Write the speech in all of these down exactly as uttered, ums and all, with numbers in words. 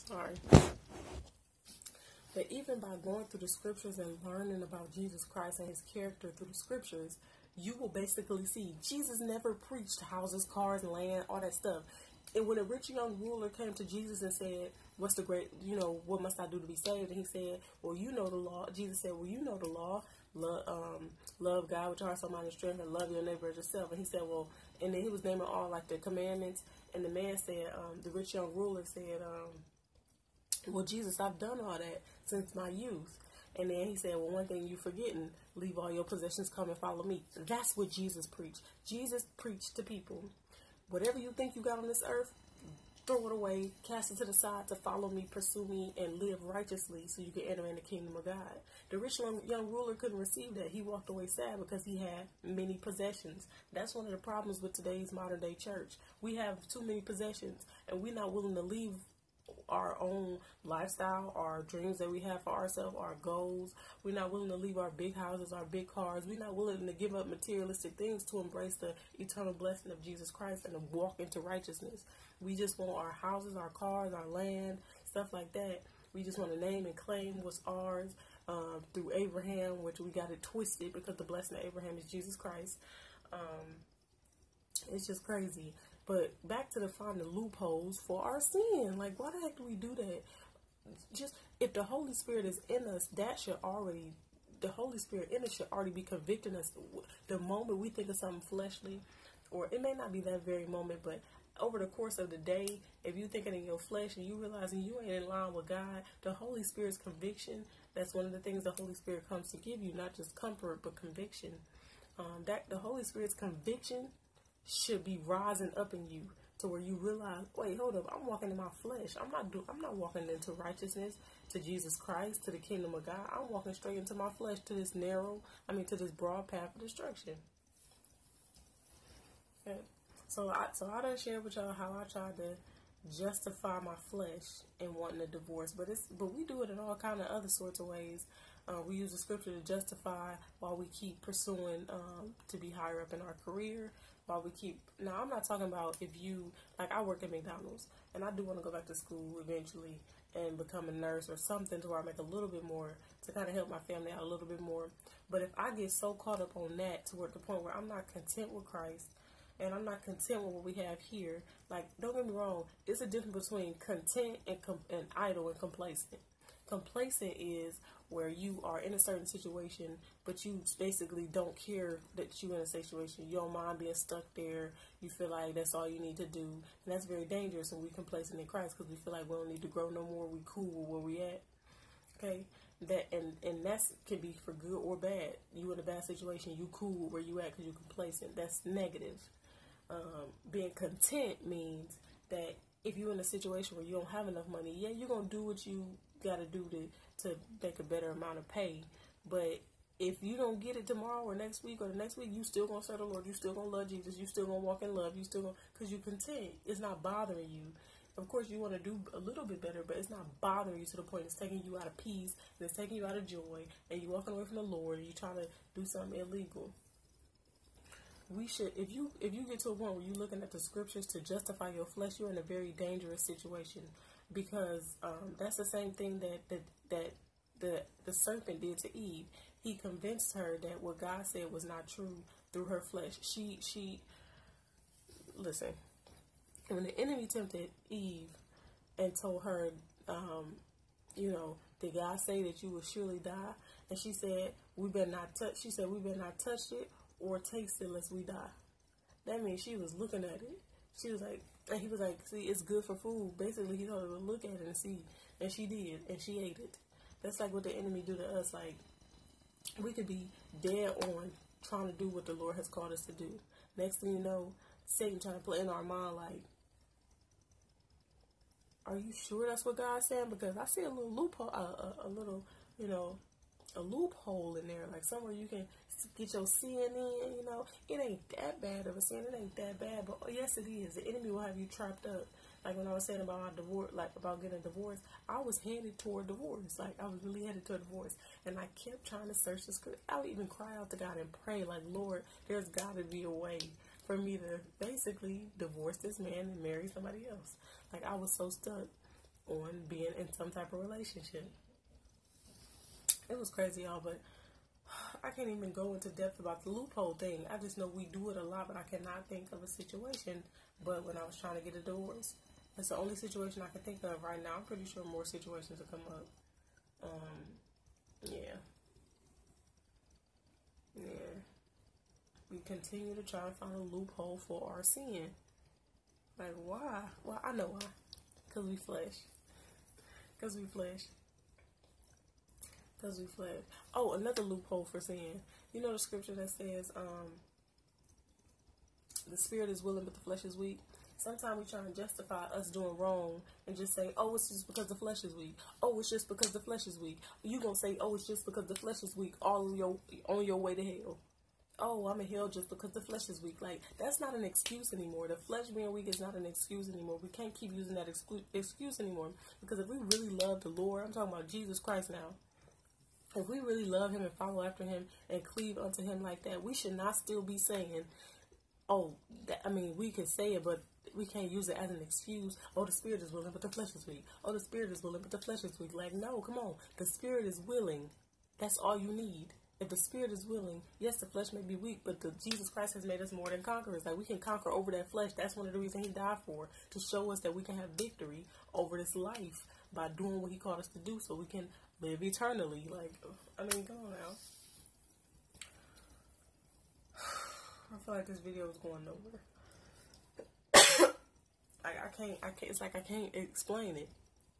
Sorry. But even by going through the scriptures and learning about Jesus Christ and his character through the scriptures, you will basically see Jesus never preached houses, cars, land, all that stuff. And when a rich young ruler came to Jesus and said, what's the great, you know, what must I do to be saved? And he said, well, you know the law. Jesus said, well, you know the law. Love, um, love God with your heart, soul, mind, and strength, and love your neighbor as yourself. And he said, well, and then he was naming all like the commandments. And the man said, um, the rich young ruler said, um, well, Jesus, I've done all that since my youth. And then he said, well, one thing you forgetting, leave all your possessions, come and follow me. That's what Jesus preached. Jesus preached to people, whatever you think you got on this earth, throw it away, cast it to the side to follow me, pursue me, and live righteously so you can enter in the kingdom of God. The rich young ruler couldn't receive that. He walked away sad because he had many possessions. That's one of the problems with today's modern day church. We have too many possessions, and we're not willing to leave our own lifestyle, our dreams that we have for ourselves, our goals. We're not willing to leave our big houses, our big cars. We're not willing to give up materialistic things to embrace the eternal blessing of Jesus Christ and to walk into righteousness. We just want our houses, our cars, our land, stuff like that. We just want to name and claim what's ours um, through Abraham, which we got it twisted because the blessing of Abraham is Jesus Christ. Um, it's just crazy. But back to the finding loopholes for our sin. Like, why the heck do we do that? Just, if the Holy Spirit is in us, that should already, the Holy Spirit in us should already be convicting us. The moment we think of something fleshly, or it may not be that very moment, but over the course of the day, if you thinking in your flesh and you realizing you ain't in line with God, the Holy Spirit's conviction, that's one of the things the Holy Spirit comes to give you, not just comfort, but conviction. Um, that the Holy Spirit's conviction should be rising up in you to where you realize, wait, hold up, I'm walking in my flesh. I'm not do I'm not walking into righteousness, to Jesus Christ, to the kingdom of God. I'm walking straight into my flesh, to this narrow, I mean, to this broad path of destruction. Okay. So I so I done shared with y'all how I tried to justify my flesh in wanting a divorce, but it's but we do it in all kind of other sorts of ways. Uh, we use the scripture to justify while we keep pursuing um, to be higher up in our career. While we keep, now I'm not talking about if you, like I work at McDonald's and I do want to go back to school eventually and become a nurse or something to where I make a little bit more to kind of help my family out a little bit more. But if I get so caught up on that to where the point where I'm not content with Christ and I'm not content with what we have here, like, don't get me wrong, it's a difference between content and, com and idle and complacent. Complacent is where you are in a certain situation, but you basically don't care that you're in a situation. You don't mind being stuck there. You feel like that's all you need to do. And that's very dangerous when we complacent in Christ because we feel like we don't need to grow no more. We cool with where we at. Okay? That and, and that's can be for good or bad. You in a bad situation, you cool where you at because you're complacent. That's negative. Um, being content means that if you're in a situation where you don't have enough money, yeah, you're going to do what you got to do to to make a better amount of pay. But if you don't get it tomorrow or next week or the next week, you still going to serve the Lord. You still going to love Jesus. You still going to walk in love. You still going to, because you're content. It's not bothering you. Of course, you want to do a little bit better, but it's not bothering you to the point it's taking you out of peace and it's taking you out of joy and you're walking away from the Lord and you're trying to do something illegal. We should, if you if you get to a point where you're looking at the scriptures to justify your flesh, you're in a very dangerous situation, because um, that's the same thing that that that the the serpent did to Eve. He convinced her that what God said was not true through her flesh. She she listen. When the enemy tempted Eve and told her, um, you know, did God say that you will surely die? And she said, we better not touch. She said, we better not touch it or taste it lest we die. That means she was looking at it. She was like, and he was like, see, it's good for food. Basically, he told her to look at it and see. And she did, and she ate it. That's like what the enemy do to us. Like, we could be dead on trying to do what the Lord has called us to do. Next thing you know, Satan trying to play in our mind like, are you sure that's what God's saying? Because I see a little loophole, uh, a, a little, you know, a loophole in there, like somewhere you can get your sin in, you know. It ain't that bad of a sin, it ain't that bad, but oh, yes it is. The enemy will have you trapped up. Like when I was saying about my divorce, like about getting a divorce, I was headed toward divorce. Like I was really headed toward divorce, and I kept trying to search the script. I would even cry out to God and pray, like, Lord, there's got to be a way for me to basically divorce this man and marry somebody else. Like I was so stuck on being in some type of relationship. It was crazy, y'all, but I can't even go into depth about the loophole thing. I just know we do it a lot, but I cannot think of a situation. But when I was trying to get a divorce, that's the only situation I can think of right now. I'm pretty sure more situations will come up. Um, yeah. Yeah. We continue to try to find a loophole for our sin. Like, why? Well, I know why. Because we flesh. Because we flesh. Because we flesh. Oh, another loophole for sin. You know the scripture that says, um, the spirit is willing, but the flesh is weak? Sometimes we try and justify us doing wrong and just say, oh, it's just because the flesh is weak. Oh, it's just because the flesh is weak. You gonna say, oh, it's just because the flesh is weak all on your, on your way to hell. Oh, I'm in hell just because the flesh is weak. Like, that's not an excuse anymore. The flesh being weak is not an excuse anymore. We can't keep using that excuse, excuse anymore. Because if we really love the Lord, I'm talking about Jesus Christ now. If we really love him and follow after him and cleave unto him like that, we should not still be saying, oh, that, I mean, we can say it, but we can't use it as an excuse. Oh, the spirit is willing, but the flesh is weak. Oh, the spirit is willing, but the flesh is weak. Like, no, come on. The spirit is willing. That's all you need. If the spirit is willing, yes, the flesh may be weak, but the Jesus Christ has made us more than conquerors. Like, we can conquer over that flesh. That's one of the reasons he died for, to show us that we can have victory over this life by doing what he called us to do, so we can live eternally. Like, I mean, come on now. I feel like this video is going nowhere. Like, I can't, I can't, it's like I can't explain it.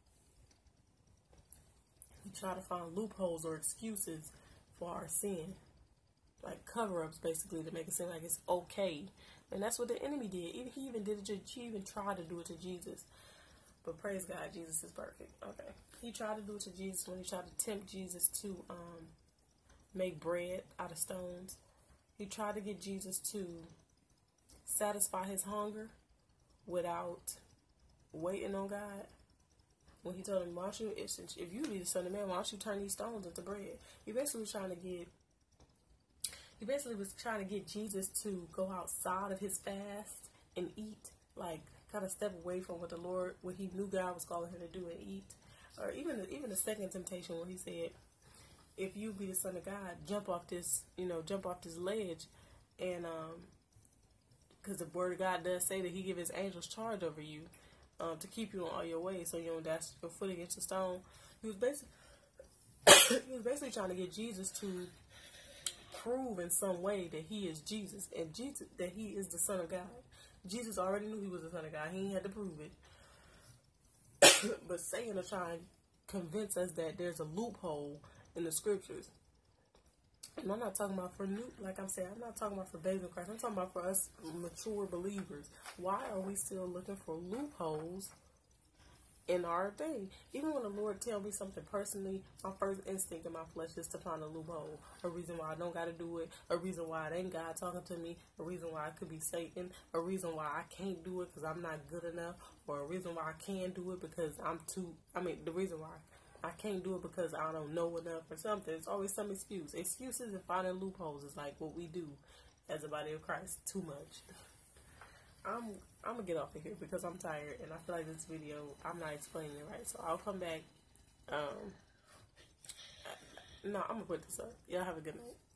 We try to find loopholes or excuses for our sin. Like cover-ups, basically, to make it seem like it's okay. And that's what the enemy did. Even He even did it to, he even tried to do it to Jesus. But praise God, Jesus is perfect. Okay. He tried to do it to Jesus when he tried to tempt Jesus to um, make bread out of stones. He tried to get Jesus to satisfy his hunger without waiting on God. When he told him, why don't you, if, if you be the Son of Man, why don't you turn these stones into bread? He basically was trying to get, he basically was trying to get Jesus to go outside of his fast and eat, like kind of step away from what the Lord, what he knew God was calling him to do and eat. Or even, even the second temptation when he said, if you be the Son of God, jump off this, you know, jump off this ledge. And, um, because the word of God does say that he give his angels charge over you, um, to keep you on all your ways so you don't dash your foot against a stone. He was basically, he was basically trying to get Jesus to prove in some way that he is Jesus, and Jesus, that he is the Son of God. Jesus already knew he was the Son of God. He ain't had to prove it. But Satan is trying to convince us that there's a loophole in the scriptures. And I'm not talking about for new, like I'm saying, I'm not talking about for babes in Christ. I'm talking about for us mature believers. Why are we still looking for loopholes in our thing? Even when the Lord tells me something personally, my first instinct in my flesh is to find a loophole. A reason why I don't got to do it. A reason why it ain't God talking to me. A reason why it could be Satan. A reason why I can't do it because I'm not good enough. Or a reason why I can do it because I'm too, I mean, the reason why I can't do it because I don't know enough or something. It's always some excuse. Excuses and finding loopholes is like what we do as a body of Christ too much. I'm I'm gonna get off of here because I'm tired and I feel like this video I'm not explaining it right. So I'll come back. Um, no, I'm gonna put this up. Y'all have a good night.